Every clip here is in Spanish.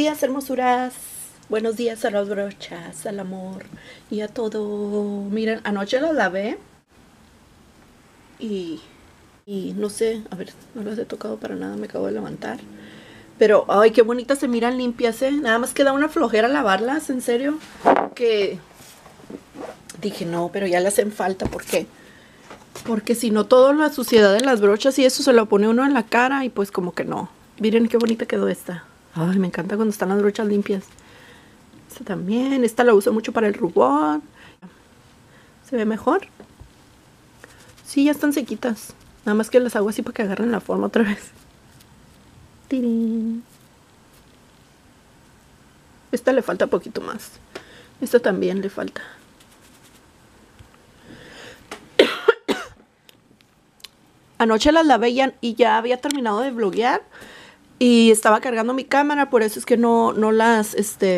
días, hermosuras. Buenos días a las brochas, al amor y a todo. Miren, anoche las lavé y no sé, a ver, no las he tocado para nada, me acabo de levantar. Pero, ay, qué bonitas se miran limpias, ¿eh? Nada más que da una flojera lavarlas, en serio. Que dije, no, pero ya le hacen falta, ¿por qué? Porque si no, toda la suciedad de las brochas y eso se lo pone uno en la cara y pues como que no. Miren qué bonita quedó esta. Ay, me encanta cuando están las brochas limpias. Esta también, esta la uso mucho para el rubor. ¿Se ve mejor? Sí, ya están sequitas. Nada más que las hago así para que agarren la forma otra vez. ¡Tirín! Esta le falta poquito más. Esta también le falta. Anoche las lavé y ya había terminado de vloguear. Y estaba cargando mi cámara, por eso es que no las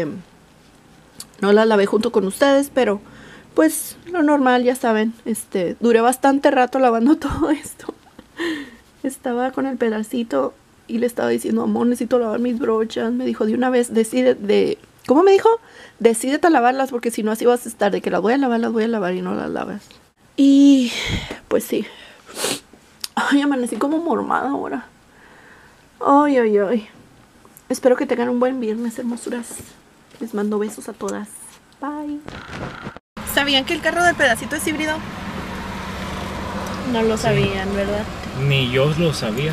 lavé junto con ustedes, pero pues lo normal, ya saben, duré bastante rato lavando todo esto. Estaba con el pedacito y le estaba diciendo, amor, necesito lavar mis brochas. Me dijo, de una vez, ¿cómo me dijo? Decídete a lavarlas porque si no así vas a estar, de que las voy a lavar y no las lavas. Y pues sí. Ay, amanecí como mormada ahora. Ay, ay, ay. Espero que tengan un buen viernes, hermosuras. Les mando besos a todas. Bye. ¿Sabían que el carro del pedacito es híbrido? No lo sabían, ¿verdad? Ni yo lo sabía.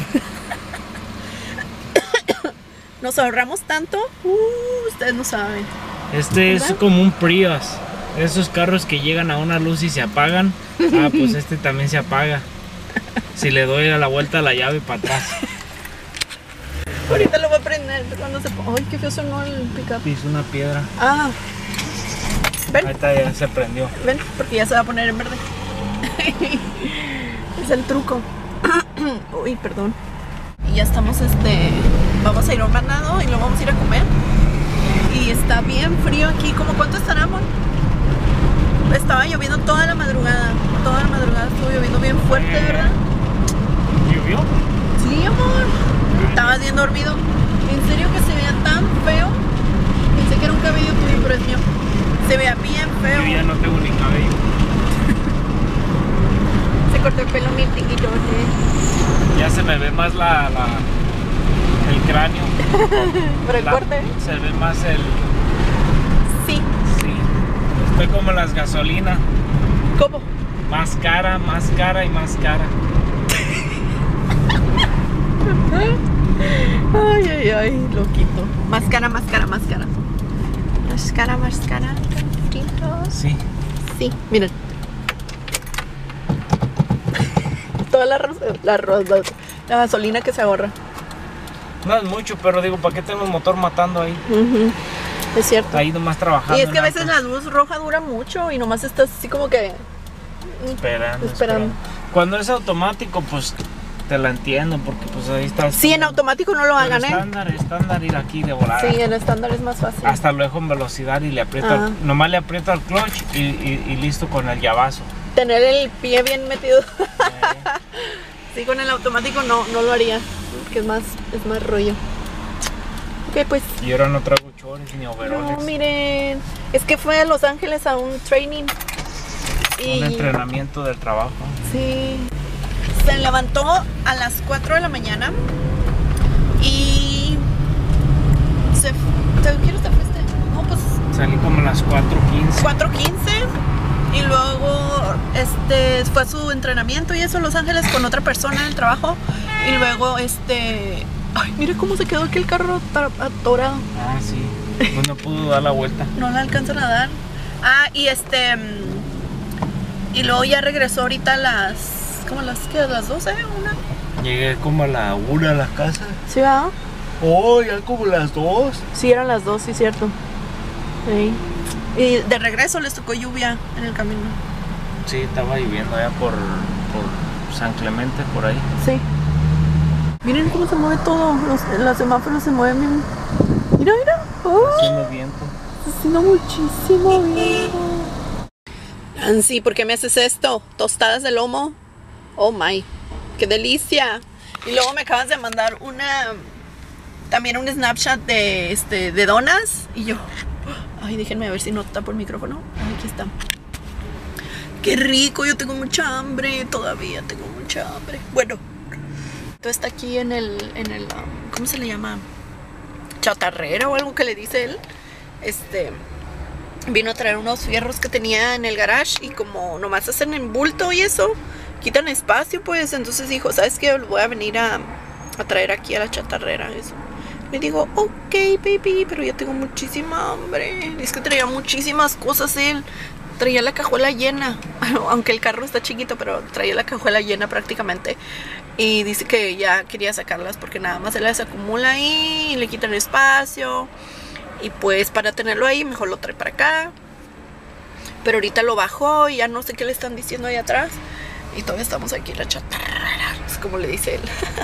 Nos ahorramos tanto. Ustedes no saben. Es como un Prius. Esos carros que llegan a una luz y se apagan. Ah, pues este también se apaga. Si le doy a la vuelta a la llave para atrás. Ahorita lo voy a prender cuando se ponga. Ay, qué feo sonó el pickup. Pisó una piedra. Ah. ¿Ven? Ahí está, ya se prendió. Ven, porque ya se va a poner en verde. Es el truco. Uy, perdón. Y ya estamos, vamos a ir a un mandado y luego vamos a ir a comer. Y está bien frío aquí. ¿Cómo cuánto estará, amor? Estaba lloviendo toda la madrugada. Toda la madrugada estuvo lloviendo bien fuerte, ¿verdad? ¿Llovió? Sí, amor. Estabas bien dormido. En serio que se veía tan feo. Pensé que era un cabello tuyo, pero es mío. Se veía bien feo. Yo ya no tengo ni cabello. Se cortó el pelo mi tiquito, Ya se me ve más el cráneo. ¿Por el corte? Se ve más el... Sí. Sí. Estoy como las gasolinas. ¿Cómo? Más cara y más cara. Ay, ay, ay, loquito. Más cara, más cara, más cara. Más cara, más cara. Sí. Sí, miren. Toda la gasolina que se ahorra. No es mucho, pero digo, ¿para qué tengo el motor matando ahí? Es cierto. Ahí nomás trabajando. Y es que a veces la luz roja dura mucho y nomás estás así como que esperando. Cuando es automático, pues te la entiendo, porque pues ahí está. Sí, en automático no lo hagan, estándar ir aquí de volada. Sí, en estándar es más fácil. Hasta lo dejo en velocidad y le aprieto, nomás le aprieto al clutch y listo con el llavazo. Tener el pie bien metido. Sí, con el automático no lo haría, porque es más rollo. Ok, pues. Y ahora no traigo chores ni overoles. No, miren, es que fue a Los Ángeles a un training. Un entrenamiento del trabajo. Sí. Se levantó a las 4 de la mañana y ¿qué hora te fuiste? No, pues salí como a las 4:15. 4:15 y luego fue a su entrenamiento y eso en Los Ángeles con otra persona en el trabajo y luego ay, mire cómo se quedó aquí el carro atorado. Ah, sí. Pues no pudo dar la vuelta. No la alcanzan a dar. Ah, y y luego ya regresó ahorita a las las 12, una. Llegué como a la 1 a la casa. ¿Sí va? Oh, ya como las 2. Sí, eran las 2, sí, cierto. Sí. Y de regreso les tocó lluvia en el camino. Sí, estaba lloviendo allá por San Clemente, por ahí. Sí. Miren cómo se mueve todo. Los semáforos se mueven bien. Mira, mira. Haciendo viento. Está haciendo muchísimo viento. Nancy, ¿por qué me haces esto? Tostadas de lomo. Oh my, qué delicia. Y luego me acabas de mandar también un Snapchat de donas. Y yo, ay, déjenme ver si no tapo el micrófono. Ay, aquí está. Qué rico, yo tengo mucha hambre. Todavía tengo mucha hambre. Bueno, todo está aquí en el ¿cómo se le llama? Chatarrera o algo que le dice él. Vino a traer unos fierros que tenía en el garage. Y como nomás hacen en bulto y eso, quitan espacio, pues. Entonces dijo, ¿sabes qué? Voy a venir a traer aquí a la chatarrera eso. Le digo, ok, baby, pero yo tengo muchísima hambre. Es que traía muchísimas cosas él. Traía la cajuela llena. Aunque el carro está chiquito, pero traía la cajuela llena prácticamente. Y dice que ya quería sacarlas porque nada más se las acumula ahí y le quitan espacio. Y pues para tenerlo ahí, mejor lo trae para acá. Pero ahorita lo bajó y ya no sé qué le están diciendo ahí atrás. Y todavía estamos aquí en la chatarrera. Es como le dice él.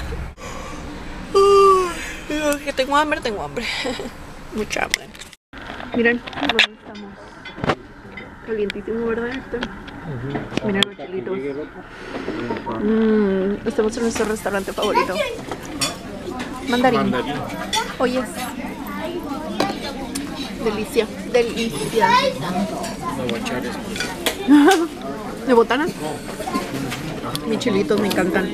Que tengo hambre, mucha hambre. Miren, bueno, estamos calientísimo, ¿verdad, Héctor? Miren los chilitos. Estamos en nuestro restaurante favorito. Mandarín. Oye, delicia. ¿De botana? Mis chilitos me encantan.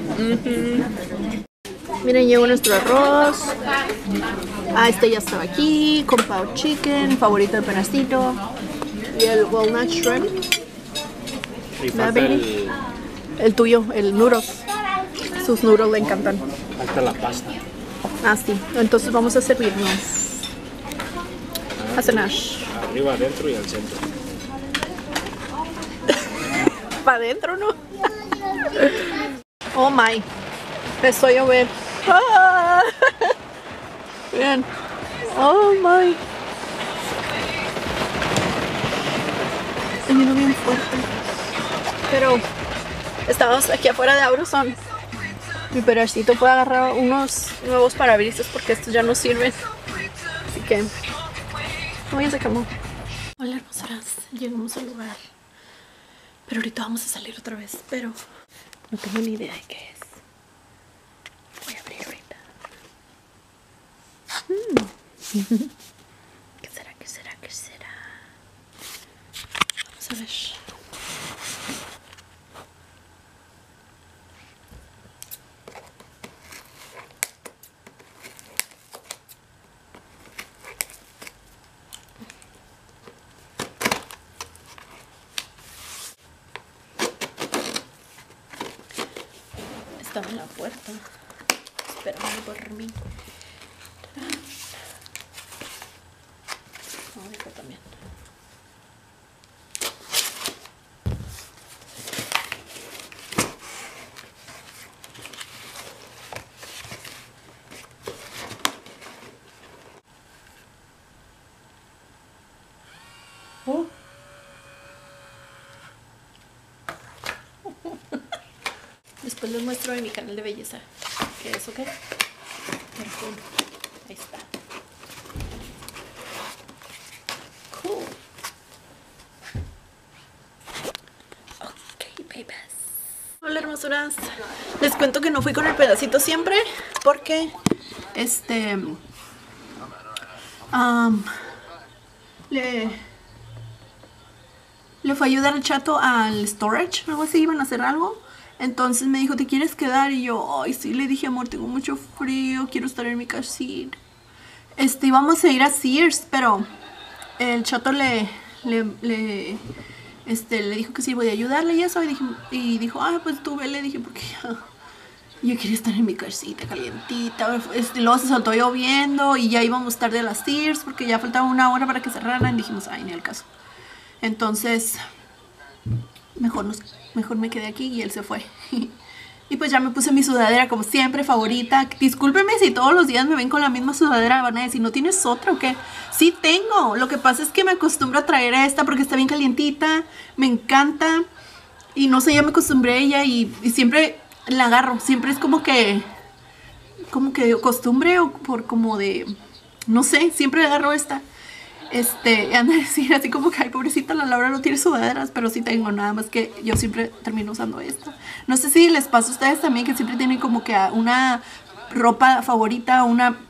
Miren, llegó nuestro arroz. Este ya estaba aquí. Con pau chicken, favorito de pedacito. Y el walnut shrimp. Y falta el tuyo, el noodles. Sus noodles le encantan. falta la pasta. Sí. Entonces vamos a servirnos. A cenar. Arriba, adentro y al centro. Para adentro, ¿no? Oh my. Empezó a llover. Bien. Oh my. Vino bien fuerte. Pero estamos aquí afuera de Aubruzón. Mi perracito puede agarrar unos nuevos parabrisas porque estos ya no sirven. Así que voy a sacarlo. Hola, hermosuras. Llegamos al lugar. Pero ahorita vamos a salir otra vez. Pero no tengo ni idea de qué es. Voy a abrir ahorita. ¿Qué será? ¿Qué será? ¿Qué será? Vamos a ver. Estaba en la puerta esperando por mí. Vamos acá también. Después les muestro en mi canal de belleza. ¿Qué es o qué? Perfume. Ahí está. Cool. Ok, babies. Hola, hermosuras. Les cuento que no fui con el pedacito siempre porque le fue a ayudar al chato al storage, algo así, iban a hacer algo. Entonces me dijo, ¿te quieres quedar? Y yo, ay, sí, le dije, amor, tengo mucho frío, quiero estar en mi casita. Íbamos a ir a Sears, pero el chato le dijo que sí, voy a ayudarle y eso. Y dijo, pues tú ve, le dije, porque yo quería estar en mi casita calientita. Luego se soltó lloviendo y ya íbamos tarde a las Sears porque ya faltaba una hora para que cerraran. Y dijimos, ay, ni al caso. Entonces, mejor me quedé aquí y él se fue. Y pues ya me puse mi sudadera como siempre, favorita. Discúlpenme si todos los días me ven con la misma sudadera, van a decir, ¿no tienes otra o qué? Sí tengo, lo que pasa es que me acostumbro a traer esta porque está bien calientita, me encanta. Y no sé, ya me acostumbré a ella y siempre la agarro. Siempre es como que costumbre o por como de, no sé, siempre agarro esta. Han de decir así como que, ay, pobrecita, la Laura no tiene sudaderas, pero sí tengo, nada más que yo siempre termino usando esta. No sé si les pasa a ustedes también que siempre tienen como que una ropa favorita, una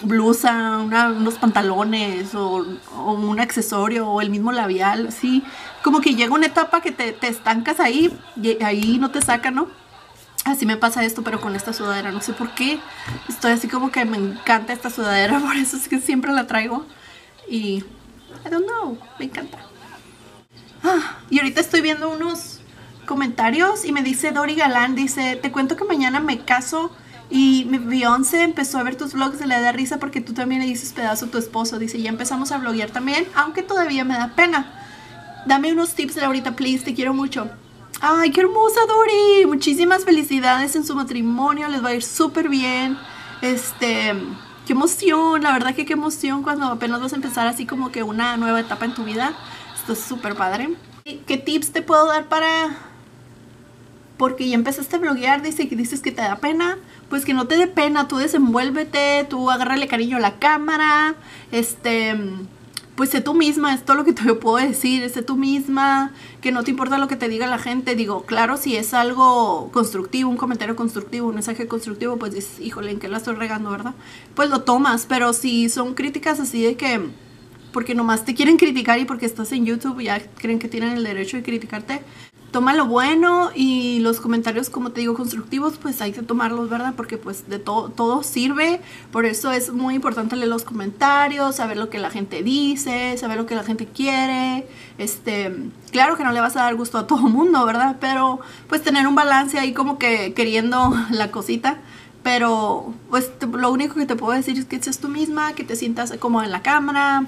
blusa, unos pantalones o un accesorio o el mismo labial, así. Como que llega una etapa que te estancas ahí y ahí no te sacan, ¿no? Así me pasa esto, pero con esta sudadera, no sé por qué. Estoy así como que me encanta esta sudadera, por eso es que siempre la traigo. Y I don't know, me encanta. Y ahorita estoy viendo unos comentarios y me dice Dori Galán, dice, te cuento que mañana me caso y mi Beyoncé empezó a ver tus vlogs y le da risa porque tú también le dices pedazo a tu esposo. Dice, ya empezamos a vloguear también, aunque todavía me da pena. Dame unos tips de ahorita, please, te quiero mucho. Ay, qué hermosa Dori. Muchísimas felicidades en su matrimonio, les va a ir súper bien. Qué emoción, la verdad que qué emoción cuando apenas vas a empezar así como que una nueva etapa en tu vida. Esto es súper padre. ¿Qué tips te puedo dar porque ya empezaste a vloguear? Dice que dices que te da pena. Pues que no te dé pena, tú desenvuélvete, tú agárrale cariño a la cámara, pues sé tú misma, es todo lo que te puedo decir, sé tú misma, que no te importa lo que te diga la gente. Digo, claro, si es algo constructivo, un comentario constructivo, un mensaje constructivo, pues dices, híjole, ¿en qué la estoy regando, verdad? Pues lo tomas, pero si son críticas así de que, porque nomás te quieren criticar y porque estás en YouTube ya creen que tienen el derecho de criticarte, toma lo bueno y los comentarios, como te digo, constructivos, pues hay que tomarlos, ¿verdad? Porque pues de todo sirve. Por eso es muy importante leer los comentarios, saber lo que la gente dice, saber lo que la gente quiere. Claro que no le vas a dar gusto a todo el mundo, ¿verdad? Pero pues tener un balance ahí como que queriendo la cosita. Pero pues lo único que te puedo decir es que seas tú misma, que te sientas cómoda en la cámara,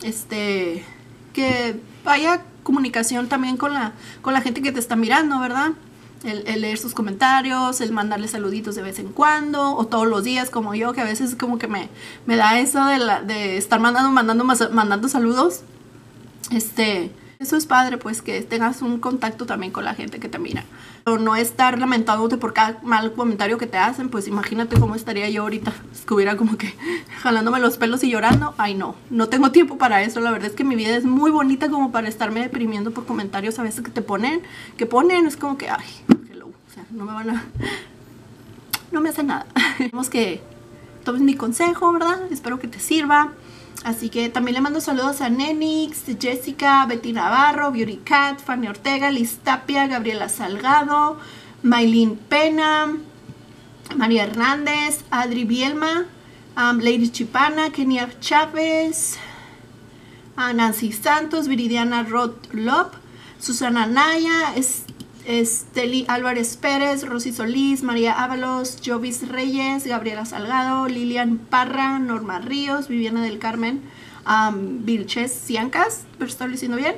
que vaya comunicación también con la gente que te está mirando, ¿verdad? El leer sus comentarios, el mandarle saluditos de vez en cuando o todos los días como yo, que a veces como que me da eso de estar mandando saludos. Eso es padre, pues que tengas un contacto también con la gente que te mira. Pero no estar lamentándote por cada mal comentario que te hacen, pues imagínate cómo estaría yo ahorita. Estuviera como que jalándome los pelos y llorando. Ay, no tengo tiempo para eso. La verdad es que mi vida es muy bonita como para estarme deprimiendo por comentarios a veces que ponen. Es como que, ay, hello. O sea, no me hacen nada. Tenemos que tomes mi consejo, ¿verdad? Espero que te sirva. Así que también le mando saludos a Nenix, Jessica, Betty Navarro, Beauty Cat, Fanny Ortega, Liz Tapia, Gabriela Salgado, Maylin Pena, María Hernández, Adri Bielma, Lady Chipana, Kenia Chávez, Nancy Santos, Viridiana Roth Lop, Susana Naya, Esteli Álvarez Pérez, Rosy Solís, María Ábalos, Jovis Reyes, Gabriela Salgado, Lilian Parra, Norma Ríos, Viviana del Carmen, Vilches Ciancas, pero estoy diciendo bien,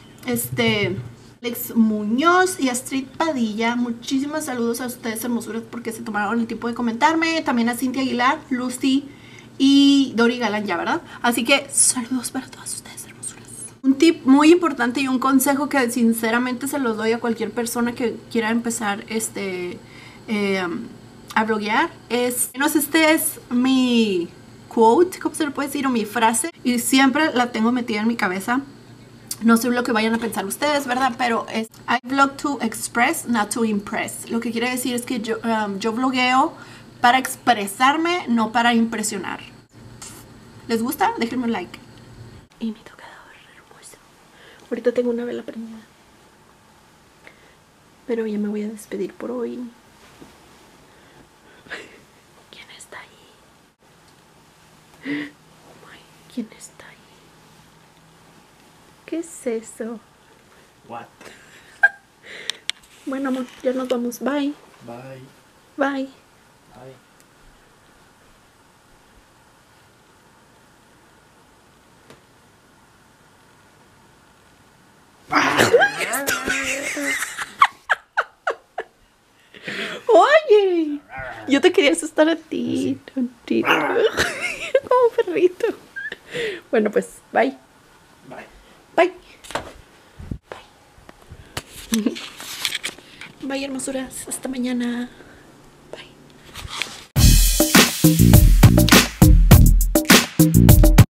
Alex Muñoz y Astrid Padilla. Muchísimos saludos a ustedes, hermosuras, porque se tomaron el tiempo de comentarme. También a Cintia Aguilar, Lucy y Dori Galán, ya, ¿verdad? Así que saludos para todas ustedes. Un tip muy importante y un consejo que sinceramente se los doy a cualquier persona que quiera empezar a bloguear es, este es mi quote, ¿cómo se le puede decir? O mi frase, y siempre la tengo metida en mi cabeza. No sé lo que vayan a pensar ustedes, ¿verdad? Pero es I vlog to express, not to impress. Lo que quiere decir es que yo vlogueo para expresarme, no para impresionar. ¿Les gusta? Déjenme un like. Y mi tocador hermoso. Ahorita tengo una vela prendida. Pero ya me voy a despedir por hoy. ¿Quién está ahí? ¿Quién está ahí? ¿Qué es eso? What? Bueno, amor, ya nos vamos. Bye. Bye. Bye. Bye. Oye, yo te quería asustar a ti, tontito. Como un perrito. Bueno, pues, bye. Bye. Bye. Bye. Bye, hermosuras. Hasta mañana. Bye.